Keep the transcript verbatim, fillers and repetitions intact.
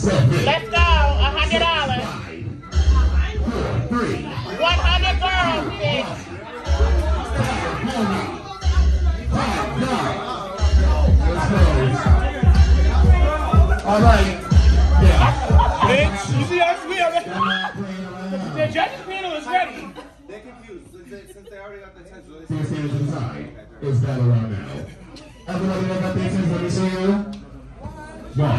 Let's go. A hundred dollars. One hundred girls. Six. All right. Yeah. Bitch, you see us? We are ready. The judges panel is ready. They're confused since they, since they already got the tens. This is inside. It's battle round now. Everybody that got the tens, let me see you. One.